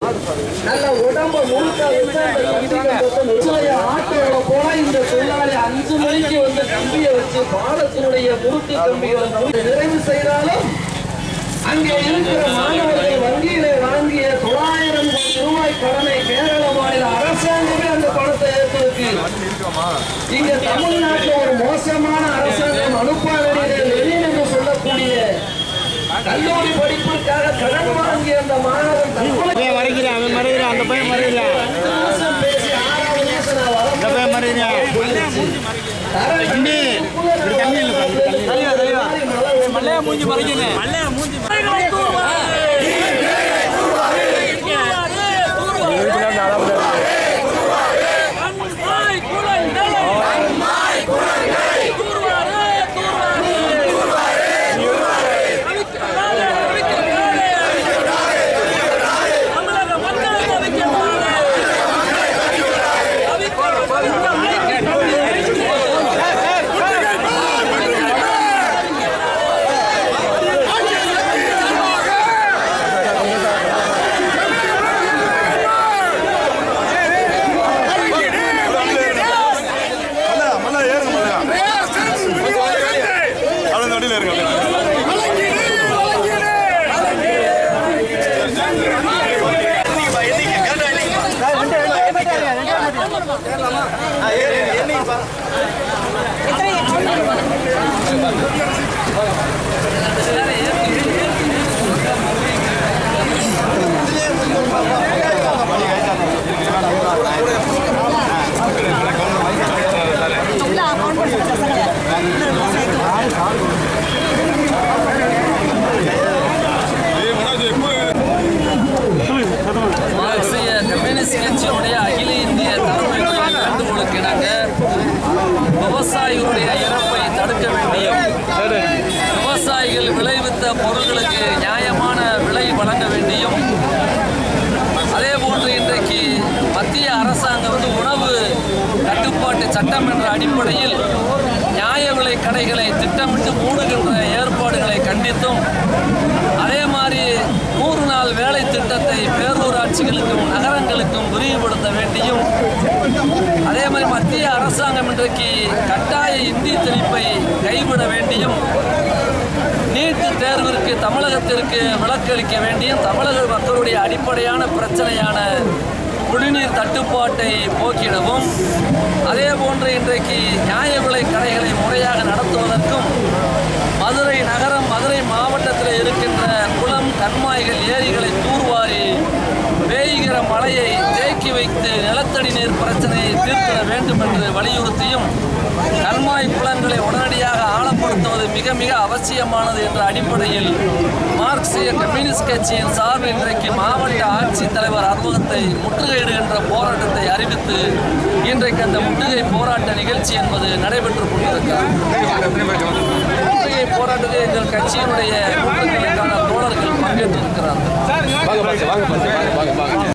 நல்ல உடம்ப முழுக்க ஆட்டோட போனா இந்த தொழிலாளி 5 மணிக்கு வந்து கம்பியை வச்சு பாலத்தினுடைய முறுக்கு கம்பிகளை நிறைவு செய்தாலும் அங்கே இருக்கிற மாணவர்கள் வங்கியிலே வாங்கிய 900 கோடி ரூபாய் கடனை கேரள மாநில அரசாங்கமே அந்த பணத்தை ஏற்றிருக்கு. இங்க தமிழ்நாட்டில் ஒரு மோசமான அரசாங்கம் அனுப்பாதே என்று சொல்லக்கூடிய கல்லூரி படிப்புக்காக கடன் வாங்கிய அந்த மாணவன் பேசி 6வது கட்சியுடைய அகில இந்திய தலைமை வேண்டுகோளுக்கு இணங்க விவசாயிகளுடைய இறப்பை தடுக்க வேண்டியும் விவசாயிகள் விளைவித்த பொருட்களுக்கு நியாயமான விலை வழங்க வேண்டியும் அதே போன்று இன்றைக்கு மத்திய அரசாங்கம் உணவு கட்டுப்பாட்டு சட்டம் என்ற அடிப்படையில் நியாய விலை கடைகளை திட்டமிட்டு மூடுகின்ற ஏற்பாடுகளை கண்டித்தும் அதே மாதிரி 100 நாள் வேலை திட்டத்தை பேரூராட்சிகளுக்கும் நகரங்களுக்கும் விரிவுபடுத்த வேண்டியும் அதே மாதிரி மத்திய அரசாங்கம் இன்றைக்கு கட்டாய இந்தி திணிப்பை கைவிட வேண்டியும் நீட் தேர்விற்கு தமிழகத்திற்கு விலக்களிக்க வேண்டியும் தமிழக மக்களுடைய அடிப்படையான பிரச்சனையான குடிநீர் தட்டுப்பாட்டை போக்கிடவும் அதே போன்று இன்றைக்கு நியாய விலை கடைகளை முறையாக நடத்துவதற்கும் மதுரை நகரம் மதுரை மாவட்டத்தில் இருக்கின்ற குளம் கண்மாய்கள் ஏரிகளை தூர்வாரி பெய்கிற மழையை தேக்கி வைத்து நிலத்தடி நீர் பிரச்சனையை தீர்த்திட வேண்டும் என்று வலியுறுத்தியும் கண்மாய் குளங்களை உடனடியாக ஆழப்படுத்துவது மிக மிக அவசியமானது என்ற அடிப்படையில் மார்க்சிய கம்யூனிஸ்ட் கட்சியின் சார்பில் இன்றைக்கு மாவட்ட ஆட்சித்தலைவர் அலுவலகத்தை முற்றுகையிடுகின்ற போராட்டத்தை அறிவித்து இன்றைக்கு அந்த முற்றுகை போராட்ட நிகழ்ச்சி என்பது நடைபெற்றுக் கொண்டிருக்கிறது. முற்றுகை போராட்டத்தில் எங்கள் கட்சியினுடைய கூட்டங்களுக்கான தோழர்கள் பங்கேற்றிருக்கிறார்கள்.